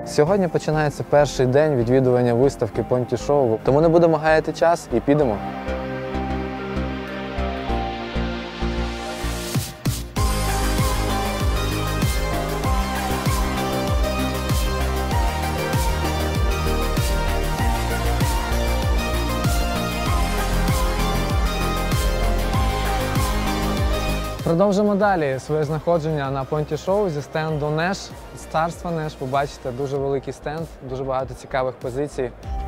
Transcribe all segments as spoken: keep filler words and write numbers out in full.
Сьогодні починається перший день відвідування виставки Ponti Show, тому не будемо гаяти час і підемо. Продовжимо далі своє знаходження на Ponti Show зі стенду Неш, з царства Неш. Побачите, дуже великий стенд, дуже багато цікавих позицій.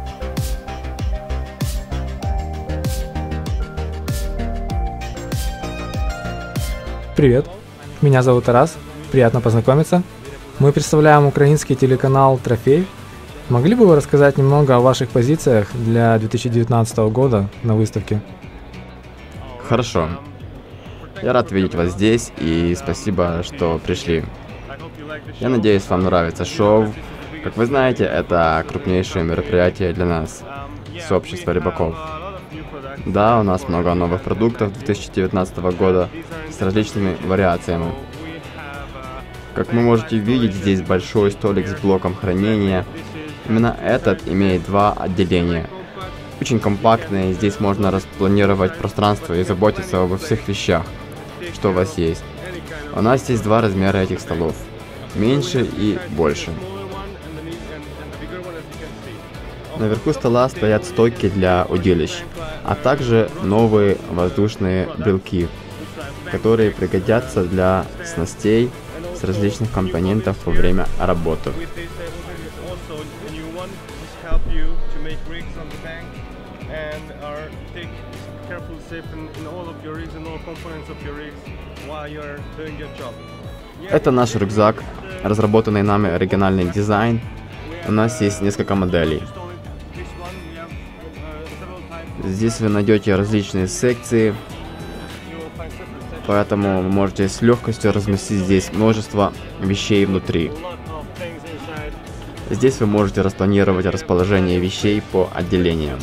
Привет, меня зовут Тарас, приятно познакомиться. Мы представляем украинский телеканал «Трофей». Могли бы вы рассказать немного о ваших позициях для две тысячи девятнадцатого года на выставке? Хорошо. Я рад видеть вас здесь и спасибо, что пришли. Я надеюсь, вам нравится шоу. Как вы знаете, это крупнейшее мероприятие для нас, сообщества рыбаков. Да, у нас много новых продуктов две тысячи девятнадцатого года с различными вариациями. Как вы можете видеть, здесь большой столик с блоком хранения. Именно этот имеет два отделения. Очень компактный, здесь можно распланировать пространство и заботиться обо всех вещах, что у вас есть. У нас есть два размера этих столов. Меньше и больше. Наверху стола стоят стойки для удилищ, а также новые воздушные брелки, которые пригодятся для снастей с различных компонентов во время работы. Это наш рюкзак, разработанный нами оригинальный дизайн. У нас есть несколько моделей. Здесь вы найдете различные секции, поэтому вы можете с легкостью разместить здесь множество вещей внутри. Здесь вы можете распланировать расположение вещей по отделениям.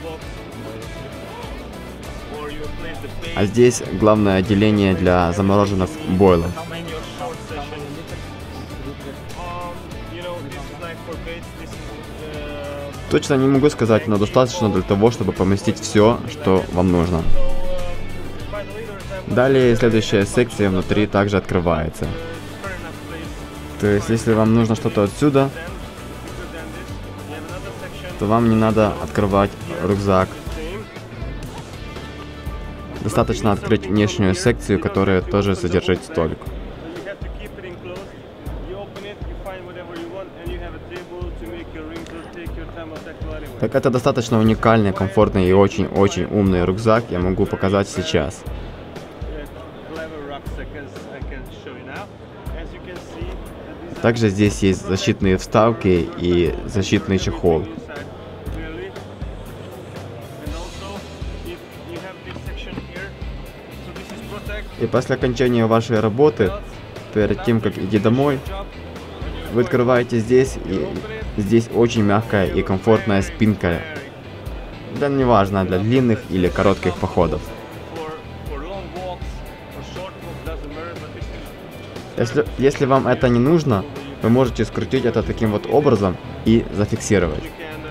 А здесь главное отделение для замороженных бойлов. Точно не могу сказать, но достаточно для того, чтобы поместить все, что вам нужно. Далее следующая секция внутри также открывается. То есть, если вам нужно что-то отсюда, то вам не надо открывать рюкзак. Достаточно открыть внешнюю секцию, которая тоже содержит столик. Так это достаточно уникальный, комфортный и очень-очень умный рюкзак, я могу показать сейчас. Также здесь есть защитные вставки и защитный чехол. И после окончания вашей работы, перед тем, как идти домой, вы открываете здесь, и здесь очень мягкая и комфортная спинка. Да неважно, для длинных или коротких походов. Если, если вам это не нужно, вы можете скрутить это таким вот образом и зафиксировать.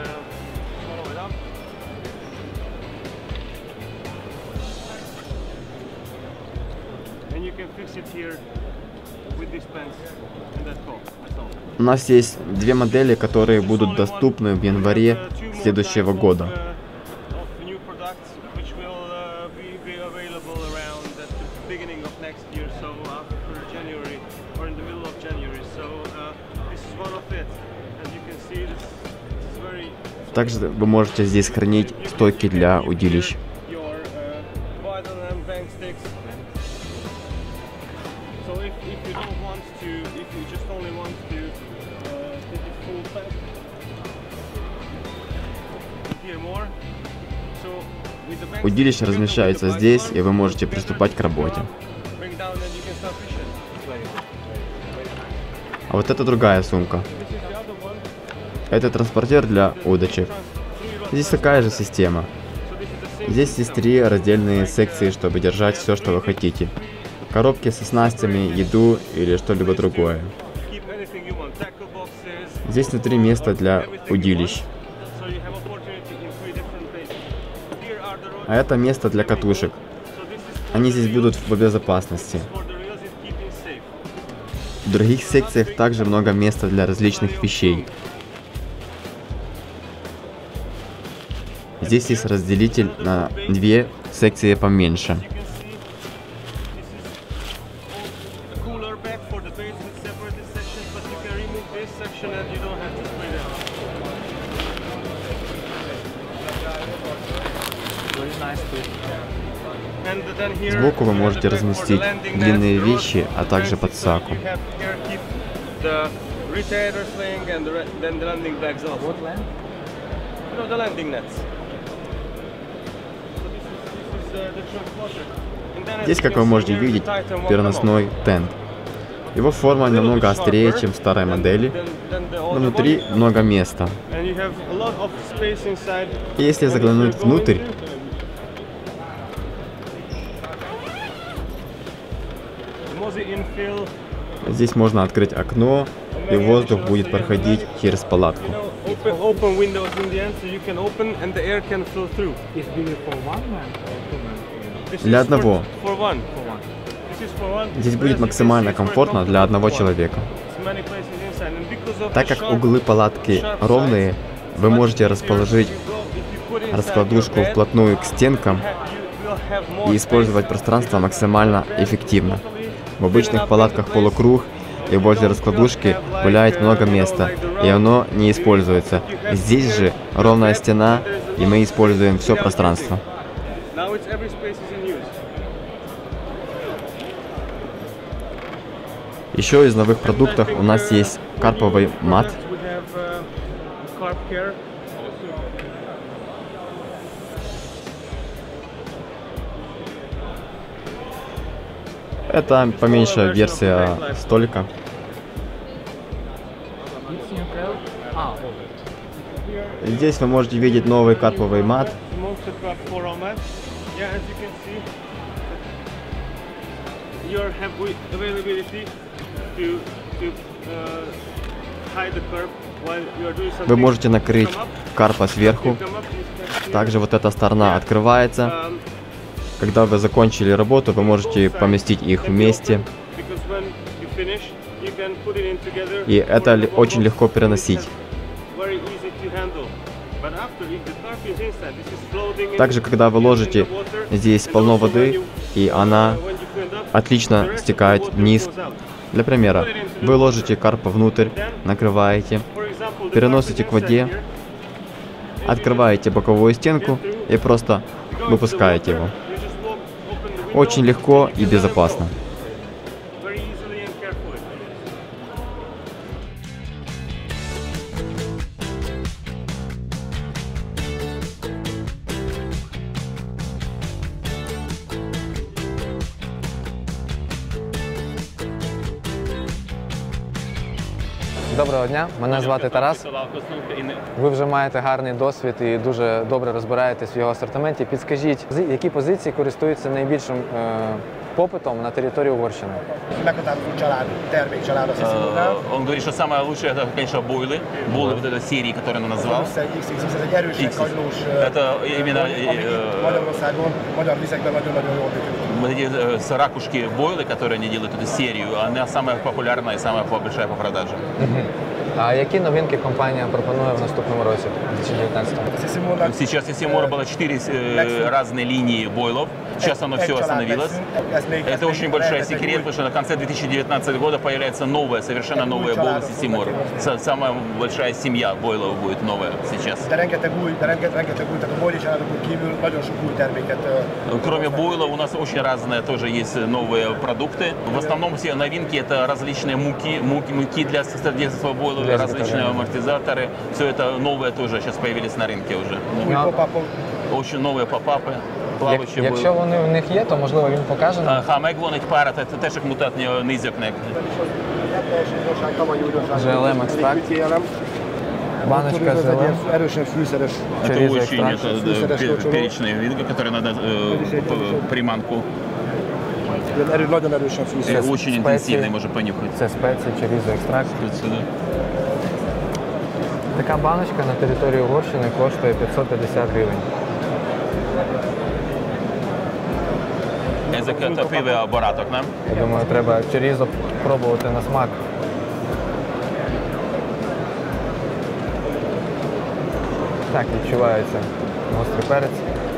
У нас есть две модели, которые будут доступны в январе следующего года. Также вы можете здесь хранить стойки для удилищ. Удилище размещается здесь, и вы можете приступать к работе. А вот это другая сумка. Это транспортер для удочек. Здесь такая же система. Здесь есть три раздельные секции, чтобы держать все, что вы хотите. Коробки со снастями, еду или что-либо другое. Здесь внутри место для удилищ. А это место для катушек. Они здесь будут в безопасности. В других секциях также много места для различных вещей. Здесь есть разделитель на две секции поменьше. Сбоку вы можете разместить длинные вещи, а также подсаку. Здесь, как вы можете видеть, переносной тент. Его форма намного острее, чем в старой модели, но внутри много места. И если заглянуть внутрь, здесь можно открыть окно, и воздух будет проходить через палатку. Для одного. Здесь будет максимально комфортно для одного человека. Так как углы палатки ровные, вы можете расположить раскладушку вплотную к стенкам и использовать пространство максимально эффективно. В обычных палатках полукруг, и возле раскладушки гуляет много места, и оно не используется. Здесь же ровная стена, и мы используем все пространство. Еще из новых продуктов у нас есть карповый мат. Это поменьшая версия столика. Здесь вы можете видеть новый карповый мат. Вы можете накрыть карпа сверху. Также вот эта сторона открывается. Когда вы закончили работу, вы можете поместить их вместе. И это очень легко переносить. Также, когда вы ложите, здесь полно воды, и она отлично стекает вниз. Для примера, вы ложите карпа внутрь, накрываете, переносите к воде, открываете боковую стенку и просто выпускаете его. Очень легко и безопасно. Доброго дня, мене звати Тарас. Ви вже маєте гарний досвід і дуже добре розбираєтесь в його асортименті. Підскажіть, які позиції користуються найбільшим е, попитом на території Угорщини? Он говорит, что самое лучшее это, конечно, бойлы. Бойлы вот этой серии, которую он назвал. Это именно вот эти э, ракушки бойлы, которые они делают, эту серию, она самая популярная и самая большая по продаже. А які новинки компанія пропонує в наступному році, две тысячи девятнадцатом? Сейчас из Симора было четыре э, разные линии бойлов. Сейчас оно все остановилось. Это очень большой секрет, потому что на конце две тысячи девятнадцатого года появляется новая, совершенно новая бойлы Симор. Самая большая семья бойлов будет новая сейчас. Кроме бойлов у нас очень разные тоже есть новые продукты. В основном все новинки это различные муки, муки, муки для содержательства бойлов, различные амортизаторы. Все это новое тоже сейчас появились на рынке уже. Очень новые попапы. Як, якщо вони в них є, то можливо він покаже нам. Ha megvan egy pár, tehát tessék mutatni a nézőknek. джі ел ем екстракт. Баночка з зелем. Это очень это, перечные виды, которые надо э, приманку. Очень интенсивный, можно понюхать. Це спеції, чорізо екстракт. Така баночка на території Угорщини коштує п'ятсот п'ятдесят гривень. Ezeket a pive barátok, nem? Я думаю, треба чорізо пробувати на смак. Так, відчувається гострий перець.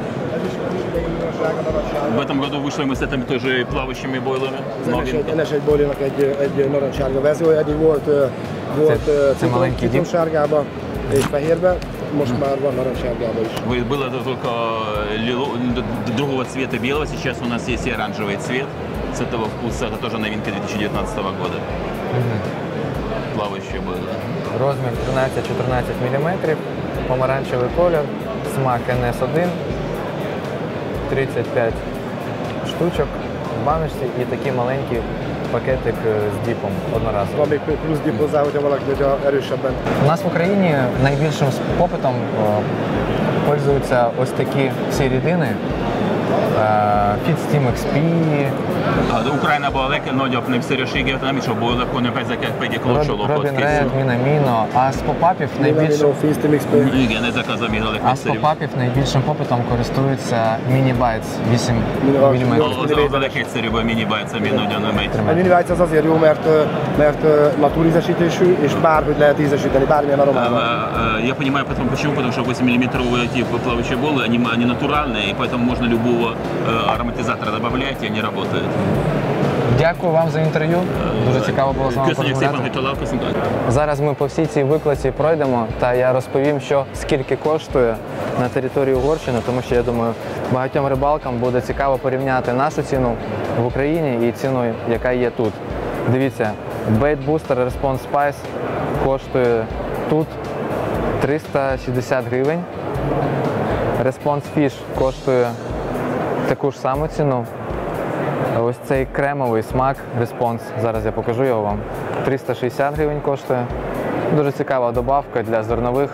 В этом году вышли мы с этими тоже плавающими бойлами. Ennek egy, ennek egy boilénak egy, egy narancssárga verziója, eddig volt, ö, volt Це- ö, це citrom- маленький дім. citromsárgába és fehérbe, most már van narancssárgába is. Вы- Было это только лило- д- другого цвета белого, сейчас у нас есть и оранжевый цвет. С этого вкуса это тоже новинка две тысячи девятнадцатого года. Плавающие бойлы. Розмір тринадцять-чотирнадцять мм, помаранчевий колір, смак ен ес один, тридцять п'ять штучок в баночці і такий маленький пакетик е, з діпом одноразово. Van még plusz dip hozzá, hogyha valaki hogyha erősebben. У нас в Україні найбільшим попитом е, пользуються ось такі всі рідини. Fitsteam ікс пі, Az Ukrajnában a legnagyobb népszerűsége nem is a boilok, hanem ezeket pedig locsolókot Robin Red, készül. Minamino. А з попапів найбільшим Minamino, Finsteam ікс пі. Igen, ezek az, ami a А з legnépszerűbb. попапів найбільшим попитом користуються Mini Bites вісім Mini- мм. Az, az a legegyszerűbb a mini bites, ami nagyon megy. A mini bites az azért jó, mert, ö, mert ö, naturízesítésű, és bárhogy lehet ízesíteni, bármilyen aromával. Э, э, Я понимаю потом почему, потому что восьмимиллиметровые типа плавающие болы, они, они натуральные, и поэтому можно любого э, ароматизатора добавлять, и они работают. Дякую вам за інтерв'ю. Дуже цікаво було з вами Köszönjük szépen, порозмовляти. hogy találkoztunk. Зараз ми по всій цій викладці пройдемо, та я розповім, що скільки коштує на території Угорщини, тому що я думаю, багатьом рибалкам буде цікаво порівняти нашу ціну в Україні і ціну, яка є тут. Дивіться, Bait Booster Response Spice коштує тут триста шістдесят гривень. Response Fish коштує таку ж саму ціну. Ось цей кремовий смак Response, зараз я покажу його вам, триста шістдесят гривень коштує. Дуже цікава добавка для зернових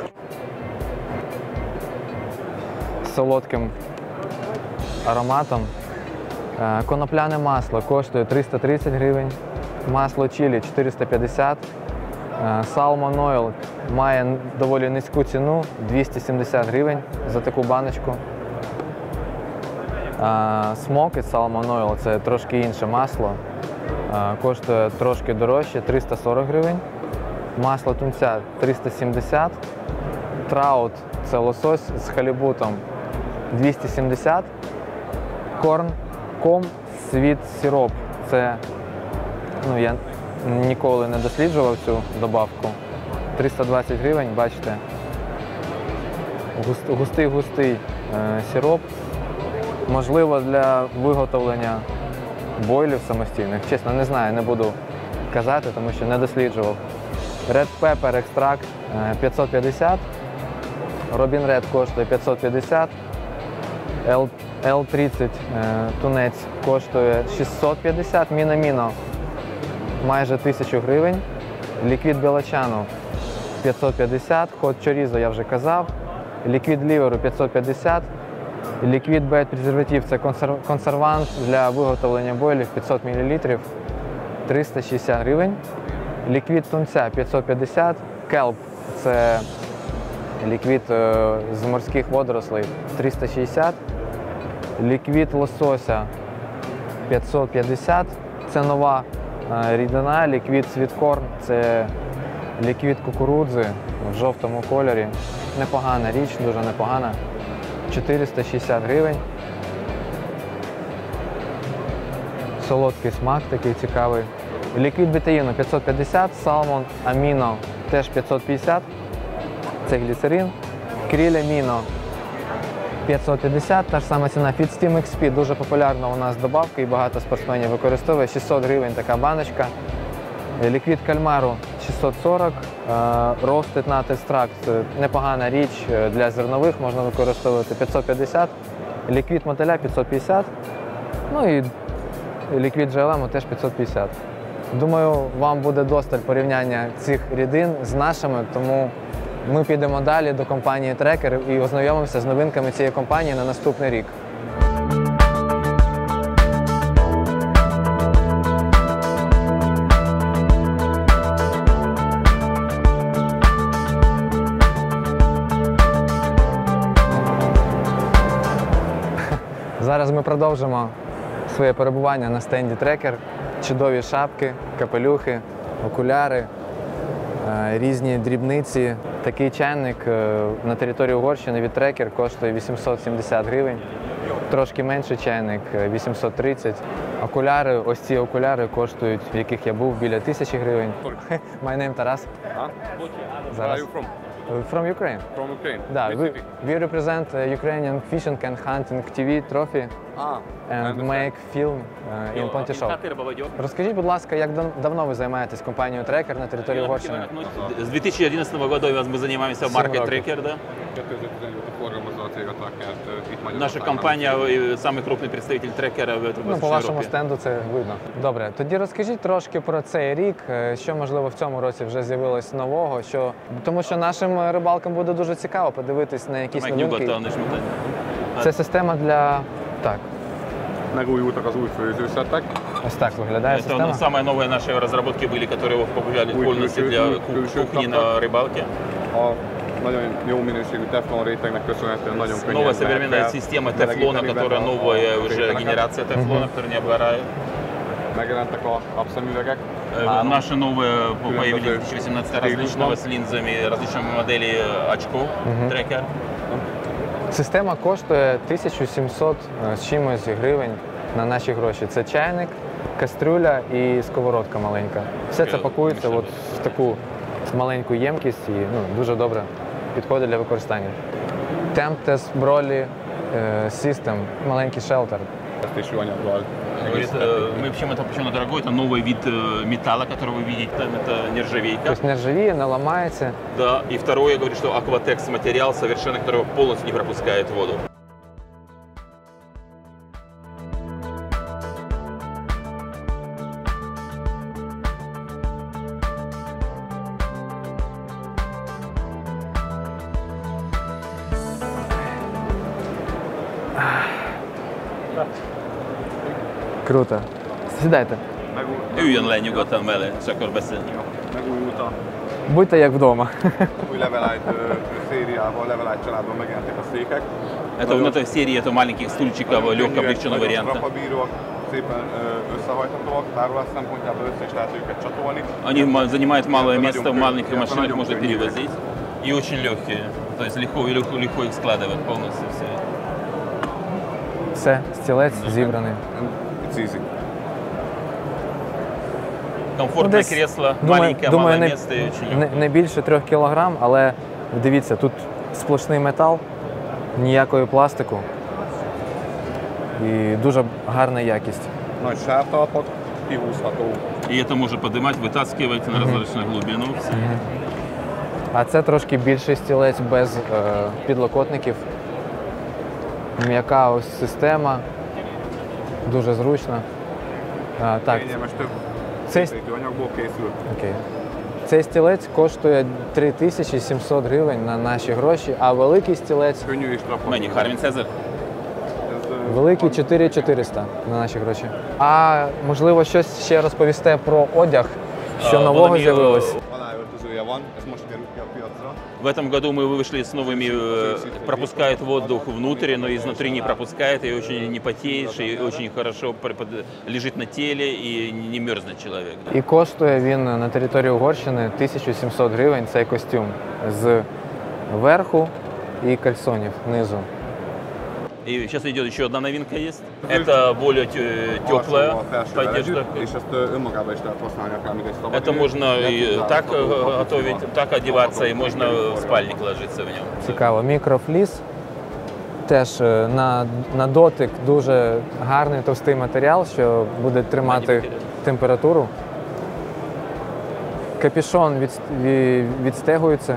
з солодким ароматом. Е, Конопляне масло коштує триста тридцять гривень, масло чилі чотириста п'ятдесят. Е, Salmon Oil має доволі низьку ціну, двісті сімдесят гривень за таку баночку. Смокed Salmon Oil – це трошки інше масло, а, коштує трошки дорожче, триста сорок гривень. Масло тунця триста сімдесят. Траут – це лосось з халібутом двісті сімдесят. Корн ком світ сироп – це, ну, я ніколи не досліджував цю добавку. триста двадцять гривень, бачите, густий-густий е, сироп. Можливо, для виготовлення бойлів самостійних. Чесно, не знаю, не буду казати, тому що не досліджував. Red Pepper екстракт п'ятсот п'ятдесят. Robin Red коштує п'ятсот п'ятдесят. Ел тридцять тунець коштує шістсот п'ятдесят. Мінаміно майже тисячу гривень. Ліквід Белачано п'ятсот п'ятдесят. Хот Chorizo я вже казав. Ліквід Ліверу п'ятсот п'ятдесят. Ліквід Бет презерватив – це консервант для виготовлення бойлів п'ятсот мілілітрів, триста шістдесят гривень. Ліквід тунця п'ятсот п'ятдесят. Келп – це ліквід з морських водорослей, триста шістдесят. Ліквід лосося п'ятсот п'ятдесят. Це нова рідина. Ліквід світкорн – це ліквід кукурудзи в жовтому кольорі. Непогана річ, дуже непогана. чотириста шістдесят гривень. Солодкий смак такий цікавий. Ліквід бетаїну п'ятсот п'ятдесят, Salmon Amino теж п'ятсот п'ятдесят. Це гліцерин. Кріль Amino п'ятсот п'ятдесят, та ж сама ціна. Fitsteam ікс пі дуже популярна у нас добавка і багато спортсменів використовує. шістсот гривень така баночка. Ліквід кальмару шістсот сорок, Roasted Nut Extract – непогана річ для зернових, можна використовувати п'ятсот п'ятдесят, ліквід мотиля п'ятсот п'ятдесят, ну і ліквід джелему теж п'ятсот п'ятдесят. Думаю, вам буде досталь порівняння цих рідин з нашими, тому ми підемо далі до компанії Tracker і ознайомимося з новинками цієї компанії на наступний рік. ми продовжимо своє перебування на стенді Tracker. Чудові шапки, капелюхи, окуляри, е, різні дрібниці. Такий чайник е, на території Угорщини від Tracker коштує вісімсот сімдесят гривень. Трошки менший чайник – вісімсот тридцять. Окуляри, ось ці окуляри коштують, в яких я був, біля тисячі гривень. My name Тарас. Where are you from? From Ukraine. From Ukraine. Да, Which we, city? we represent uh, Ukrainian fishing and hunting ті ві trophy Ah, I and understand. make film uh, in Pontyshov. Розкажіть, будь ласка, як дав- давно ви займаєтесь компанією Tracker на території Угорщини? С две тысячи одиннадцатого года мы занимаемся Семь маркой років. Tracker, да. kétezer-tizennyolc forgalmazza a cég a trackert uh, itt Magyarországon. Наша компания э, самый крупный представитель трекера в этом Ну, по в вашому Европе. стенду це видно. Добре, тоді розкажіть трошки про цей рік, е, що можливо в цьому році вже з'явилось нового, що тому що нашим рибалкам буде дуже цікаво подивитись на якісь Meg новинки. nyugodtan is mutatni. Це система для так. Megújultak az új főzőszettek. Ось так виглядає Это система. ну, самые новые наши разработки были, которые популярны Új полностью külső- для új ку- külső кухни kaptak. на рыбалке. A nagyon jó minőségű teflon rétegnek köszönhetően nagyon könnyen Новая lehet современная fel- система тефлона, melegíteni которая benne a- новая a уже rétegeket. генерация тефлона, которая не обгорает. Megjelentek a napszemüvegek. Э, Három. Наши новые появились в Különböző две тысячи восемнадцатом stílusban. различного с линзами, различными моделей э, очков, трекер. Система коштує тисячу сімсот з чимось гривень на наші гроші. Це чайник, кастрюля і сковородка маленька. Все це Така пакується мішана. от в таку маленьку ємкість і ну, дуже добре підходить для використання. Temptes Broly е, System, маленький шелтер. Fejlesztésű anyaggal Говорит, э, мы почему это почему дорогой, это новый вид э, металла, который вы видите, там это нержавейка. Тобто нержавіє, не ламається. Да, и второе, говорит, что Aquatex материал совершенно, который полностью не пропускает воду. Круто. Сідайте. Megúj- Üljön le nyugodtan vele, és akkor beszélni. Megújult a Будьте як вдома. új Levelite ö, szériával, Levelite családban megjelentek a székek. Это в этой серии это маленьких стульчиков легкого облегченного Nagyon варианта. strapabíróak, szépen ö, összehajthatóak, tárolás szempontjából össze is lehet őket csatolni. Они ма- занимают малое Это место, в надёмные, маленьких это машинах надёмные можно книги. перевозить. И очень легкие. То есть легко, легко, легко их складывать полностью все. Все, стілець зібраний. It's easy. Комфортное десь, кресло, думаю- маленькое, думаю, малое не- место и очень Не, легкое. не більше трьох кілограм, але дивіться, тут сплошний метал, ніякої пластику і дуже гарна якість. Nagy sávtalpak, kihúzható. И это можно поднимать, вытаскивать на различную глубину. А це трошки більший стілець без е, підлокотників. М'яка ось система, дуже зручна. А, так, Kényelmes, több Це- szépítő anyagból készül. окей. Цей стілець коштує три тисячі сімсот гривень на наші гроші, а великий стілець Könnyű és strapabír. Mennyi? Хармин Цезарь? Ez, ö, великий чотири тисячі чотириста на наші гроші. А можливо, щось ще розповісте про одяг, що А, нового Володимир, з'явилось? Aláöltözője van, ez most került ki a piacra. В этом году мы вышли с новыми, э, пропускает воздух внутрь, но изнутри не пропускает, и очень не потеешь, и очень хорошо пр- под- лежит на теле, и не мерзнет человек. І коштує він на території Угорщини тисячу сімсот гривень цей костюм з верху і кальсонів знизу. И сейчас идет еще одна новинка есть. Это более теплая Alsóval felsővel поддержка. együtt, és ezt ö, önmagában is lehet használni akár mint egy szabad Это можно и так э, готовить, так одеваться, и можно в спальник ложиться в нем. Цікаво. Мікрофліс. Теж е, на, на дотик дуже гарний товстий матеріал, що буде тримати температуру. Капюшон від, від, відстегується,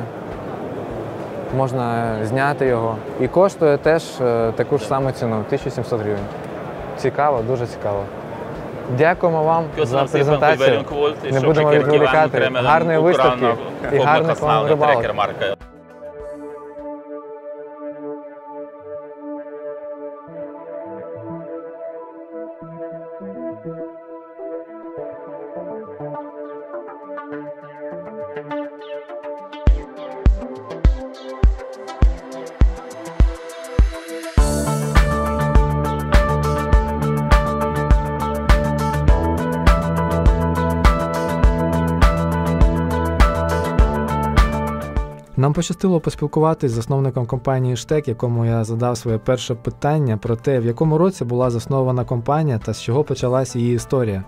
можна зняти його. І коштує теж е, таку ж саму ціну тисячу сімсот гривень. Цікаво, дуже цікаво. Дякуємо вам за презентацію. Не будемо відволікати. Гарної виставки і гарних вам рибалок. рибалок. Нам пощастило поспілкуватись з засновником компанії Штек, якому я задав своє перше питання про те, в якому році була заснована компанія та з чого почалась її історія.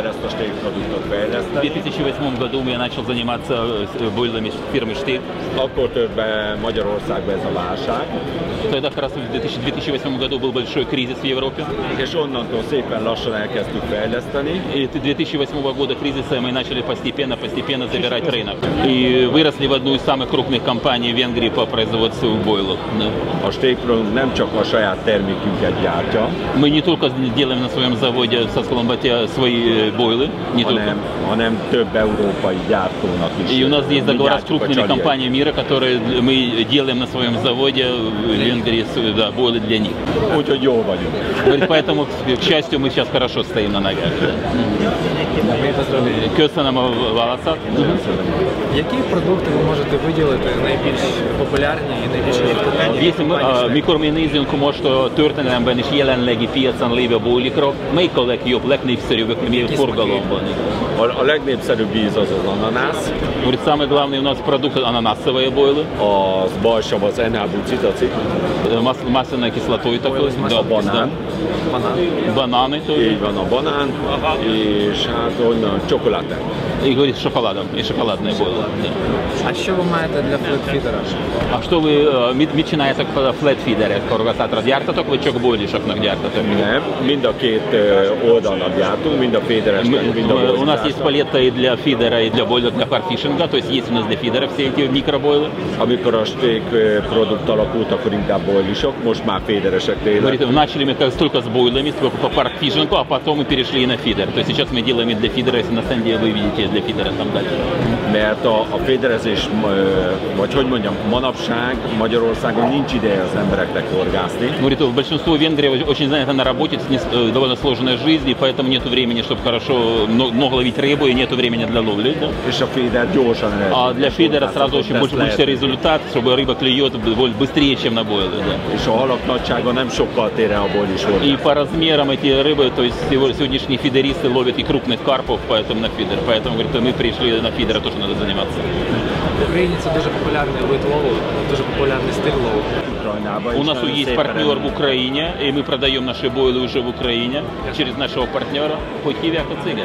В две тысячи восьмом году я начал заниматься бойлами фирмы Штек. Akkor tört be Magyarországba ez a válság, Тогда как раз в две тысячи восьмом году был большой кризис в Европе. és onnantól szépen lassan elkezdtük fejleszteni. И с две тысячи восьмого года кризиса мы начали постепенно-постепенно забирать рынок. И выросли в одну из самых крупных компаний в Венгрии по производству бойлов. Да. A Stékprodunk nem csak a saját termékünket gyártja, Мы не только делаем на своем заводе в Саскаломбате свои бойлы, не только. hanem, hanem több európai gyártónak is. И у нас есть Mi договора с gyártjuk a крупными csaliait. компаниями мира, которые мы делаем на своем заводе в Венгрии, да, бойлы для них. Úgyhogy jól vagyunk. Говорит, поэтому, к счастью, мы сейчас хорошо стоим на ногах. Köszönöm a válaszat. Які продукти ви можете виділити найбільш популярні і найбільш відповідальні? Если мы, а, mikor mi nézzünk most a történelemben is jelenlegi piacon lévő bólikra, melyik a legjobb, legnépszerűbbek, mi forgalomban? A, a legnépszerűbb íz az az ananász, Говорит, самый главный у нас продукт ананасовые бойлы, az balsav az en há bucitacik, мас- масляной кислотой такой, да, a banán, да, бананы тоже. így van a banán, és hát onnan csokoládé. И говорит, с шоколадом, и шоколадные бойлы. Да. А що ви маєте для флетфідера? А что вы, э, mit, mit csináljátok a flat feederek forgatátra? Gyártatok, vagy csak boilisoknak gyártatok? Nem, mind a két ö, oldalnak gyártunk, mind a féderesnek, Мы- mind a мы- У нас есть bolyásnak. палетта и для фидера, и для бойлера, для фарфишинга, то есть есть у нас для фидера все эти микробойлы. Amikor a sték ö, produkt alakult, akkor inkább boilisok, most már féderesek tényleg. Говорит, начали мы как только с бойлами, только по фарфишингу, а потом мы перешли на фидер. То есть сейчас мы делаем и для фидера, если на стенде вы видите, для фидера там дальше. Mert a, a féderezés, ö, vagy hogy mondjam, manapság Magyarországon nincs ideje az embereknek horgászni. Говорит, большинство в Венгрии очень занято на работе, с не- э, довольно сложная жизнь, и поэтому нет времени, чтобы хорошо мно- много ловить рыбу, и нет времени для ловли. Да? És a féder gyorsan eredményes А для фидера сразу очень horgászat больше, lesz больше lehet. результат, чтобы рыба клюет б- быстрее, чем на бойле. Да. És a halak nagysága nem sokkal tér el a boilis И horgászat. по размерам эти рыбы, то есть сего- сегодняшние фидеристы ловят и крупных карпов, поэтому на фидер. Поэтому, говорит, мы пришли на фидера, тоже надо заниматься. В Україні це дуже популярний вид лову, дуже популярний стиль лову. У нас есть партнер в Украине, и мы продаем наши бойлы уже в Украине через нашего партнера Хотьевяка Цыган.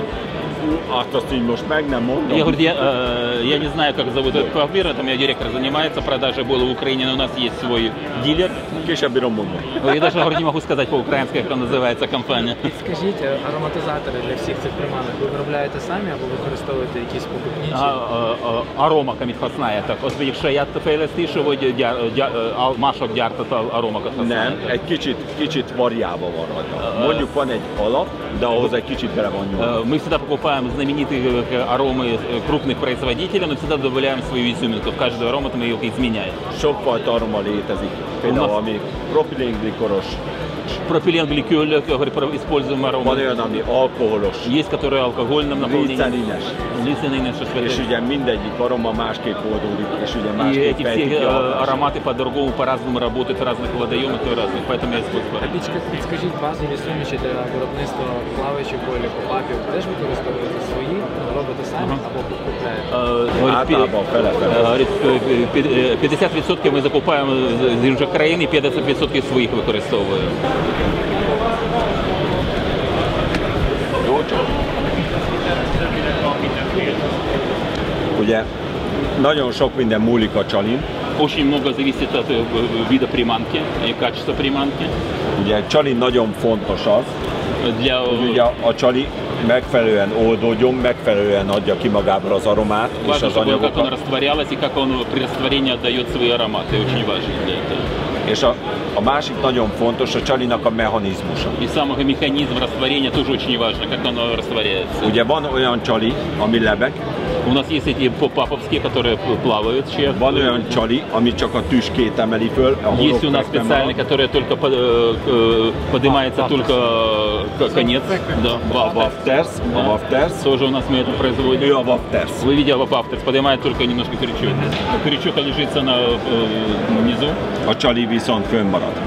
Azt azt így most meg nem mondom. Я говорю, я, э, я не знаю, как зовут этот партнер, это у меня директор занимается продажей бойлов в Украине, но у нас есть свой дилер. Később bírom mondani. Я даже говорю, не могу сказать по-украински, как называется компания. Скажіть, ароматизатори для всіх цих приманок ви виробляєте самі або використовуєте якісь покупні? А, а, а, Арома камітхасная, так. Azt pedig saját fejlesztése, vagy gyár, gyár, a mások gyártott aromakat Nem, használják? egy kicsit, kicsit variálva van rajta. Mondjuk van egy alap, de ahhoz egy kicsit bele van nyúlva. Мы всегда покупаем знаменитые э, аромы э, крупных производителей, но всегда добавляем свою изюминку. В каждую аромат мы ее изменяем. Sokfajta aroma létezik. Például ami propilén-glikoros, Пропиленгликоль, говорю, про- используем van аромы. olyan, ami alkoholos, Есть, которые алкогольным наполнением. glicerines, Глицерин, что ж és ugye mindegyik aroma másképp oldódik, és ugye И másképp эти fejtik все ki a э, hatást. ароматы по-другому, по-разному работают в разных водоемах и разных, поэтому я использую. А підск- підскажіть базові суміші для виробництва плаваючих бойлів, попапів. Теж використовуєте свої, робите самі або купляєте? Э, говорит, Általában fele-fele. э, говорит, э, пи- э, пятьдесят відсотків ми закупаємо з- з інших країн і п'ятдесят відсотків своїх використовуємо. Ugye nagyon sok minden múlik a csalin. Очень много зависит от э, вида приманки и качества приманки. Ugye csalin nagyon fontos az, Для, hogy ugye a csali megfelelően oldódjon, megfelelően adja ki magából az aromát és важно, az чтобы как он anyagokat. растворялось и как он при растворении отдает свои ароматы. Очень важно для этого. És a, a másik nagyon fontos, a csalinak a mechanizmusa. И сам механизм растворения тоже очень важно, как он растворяется. Ugye van olyan csali, ami lebeg, У нас есть эти попаповские, которые плавают. чьи- van olyan csali, ami csak a tüskét emeli föl, a Есть у нас horogfekve специальный, marad. который только под- э, э, поднимается только э, конец. Да, A вафтер. wafters, a wafters, Тоже у нас мы это производим. ő a wafters. Вы видели вафтер, поднимает только немножко крючок. Крючок ложится на, э, внизу, A csali viszont fönnmarad.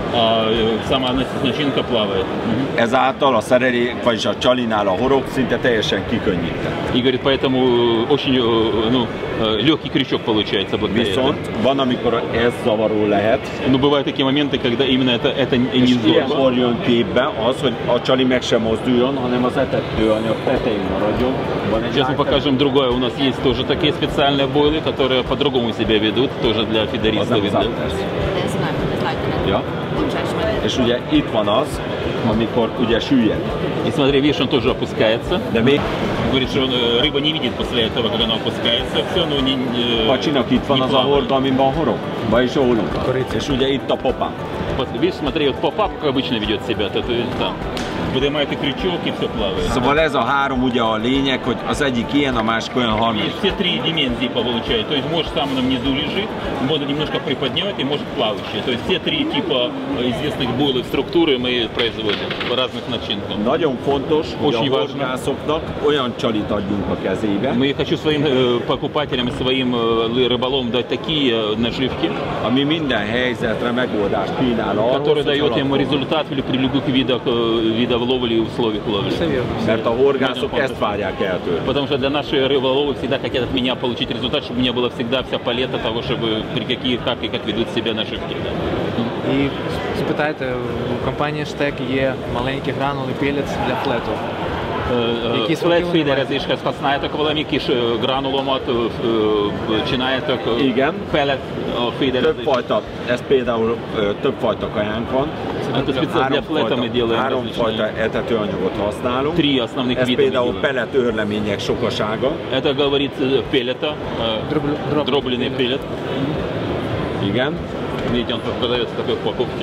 а сама начинка плавает. Ezáltal a szerelék, vagyis a csalinál a horog szinte teljesen kikönnyített. И говорит, поэтому очень ну, легкий крючок получается благодаря этому. Viszont van, amikor ez zavaró lehet, Но бывают такие моменты, когда именно это, это не és здорово. ilyenkor jön képbe az, hogy a csali meg sem mozduljon, hanem az etetőanyag tetején maradjon. Van egy Сейчас мы покажем другое. У нас есть тоже такие специальные бойлы, которые по-другому себя ведут, тоже для az фидеристов. nem az áttesz. Ez nem, ez látni. Ja. Bocsáss meg. És ugye itt van az, amikor ugye süllyed. И смотри, видишь, он тоже опускается. De még Говорит, что он, э, рыба не видит после этого, когда она опускается. Все, но не, не, pacsinak itt van не az a плавает. horda, amiben horog, vagyis a holunka. És ugye itt a popám. Вот, видишь, смотри, вот поп-ап как обычно ведет себя. То, то, там, поднимает и крючок, и все плавает. Szóval ez a három ugye a lényeg, hogy az egyik ilyen, a másik olyan И harmadik. все три димензии получает. То есть может сам на внизу лежит, можно немножко приподнять и может плавающий. То есть все три типа известных бойлов структуры мы производим в разных начинках. Nagyon fontos, hogy a Очень важно. horgászoknak olyan csalit adjunk a kezébe, Мы хочу своим э, покупателям и своим э, rыболовам дать такие э, наживки, ami minden helyzetre megoldást kínál arról, которые hogy дают им alapon. результат при при любых видах, э, видов ловли и условиях ловли. Mert a horgászok ezt várják el tőle. Потому что для наших рыболовов всегда хотят от меня получить результат, чтобы у меня была всегда вся палета того, чтобы при каких, как и как ведут себя наживки. І спитайте, у компанії Штек є маленькі гранули пелець для флету. Які смаки Flat вони feeder, мають? ez is használtak valami kis ö, granulomat, ö, ö, csináltak. ö, Igen. Pellet a feeder. Többfajta, ez például ö, többfajta kajánk van. Это специально для флета мы делаем háromfajta различные. etetőanyagot használunk. Три основных Ez вида. мы például делаем. pellet őrlemények sokasága. Это говорит э, пеллета, э, Дроблю- дробленый пеллет. Igen. Видите, он продается в такой упаковке.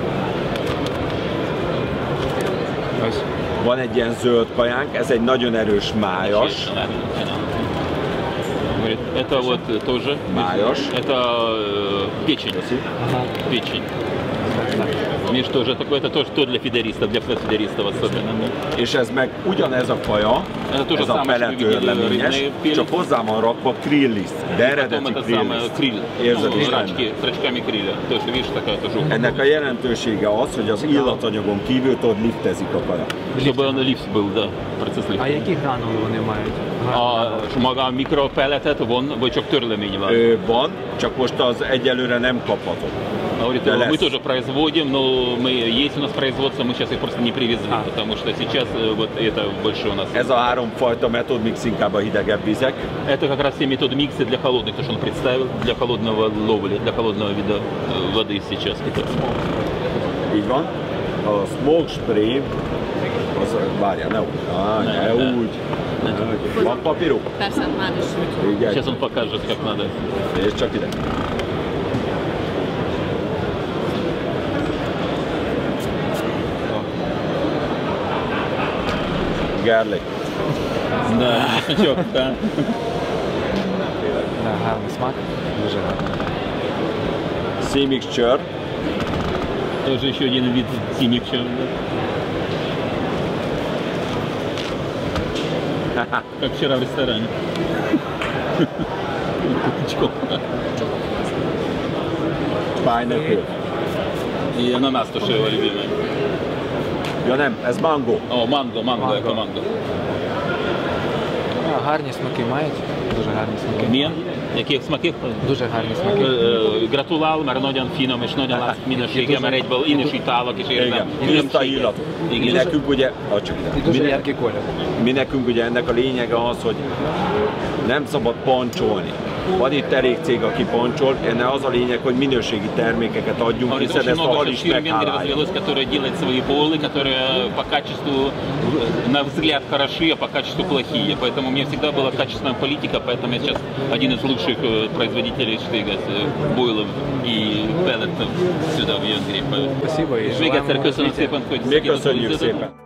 Ось. Van egy ilyen zöld kajánk, ez egy nagyon erős májas. Говорит, это вот э, тоже. Májas. Это э, печень. Печень. Миш тоже такой, это тоже то для фидеристов, для фидеристов особенно. Да. És ez meg ugyanez a kaja, Ez a ez a самое, pellet что вы видели, őrleményes, rыбный пеллет. csak hozzá van rakva krilliszt, de Потом eredeti это самое krilliszt. криль. Érzed Ну, is рачки, benne. с рачками криля. То есть, видишь, такая тоже. Ennek a jelentősége az, hogy az illatanyagon kívül tudod liftezik a kaja. Чтобы он лифт был, да, процесс А лифта. які гранули вони мають? A maga a mikropelletet von, vagy csak törlemény van? Ö, van, csak most az egyelőre nem kapható. Говорит, Да, мы лес. тоже производим, но мы, есть у нас производство, мы сейчас их просто не привезли, потому что сейчас э, вот это больше у нас. Ez a háromfajta metód mix inkább a hidegebb vizek. Это как раз все методы микса для холодных, то, что он представил, для холодного ловли, для холодного вида э, воды сейчас. Így van. A smoke spray, az, várjál, ne úgy. Á, ne, Ne, ne. úgy. Van papíruk? Persze, már is. Igen. Сейчас он покажет, как надо. És csak ide. Garlic. Да, чесночок, да. Да, гарний смак, дуже гарний. Sea mixture. Тоже еще один вид синича. Как вчера в ресторане. Куточком. Pineapple. И ананас тоже его любимый. Ja nem, ez mango. О, манго, манго, это манго. А, гарні смаки мають, дуже гарні смаки. Мен, яких смаків? Дуже гарні смаки. Gratulálom, mert nagyon finom és nagyon látszik minősége, mert egyből én is itálok és érzem Igen, tiszta illat. Mi Igen. nekünk ugye, ah, csak І ide. дуже Mi, ne- яркий колір. mi nekünk ugye ennek a lényege az, hogy nem szabad pancsolni. Van itt elég cég, aki pancsol, ennek az a lényeg, hogy minőségi termékeket adjunk, Говорит, hiszen очень ezt a много hal сейчас is фирм в Венгрии meghálálja. развелось, которые делают свои полы, которые по качеству, на взгляд хороши, а по качеству плохие. Поэтому у меня всегда была качественная политика, поэтому я сейчас один из лучших э, производителей штыга, э, бойлов и пеллетов сюда, в Венгрии. Спасибо і Még желаємо egyszer köszönöm успіхів. szépen, hogy Mi köszönjük szakítottál. szépen!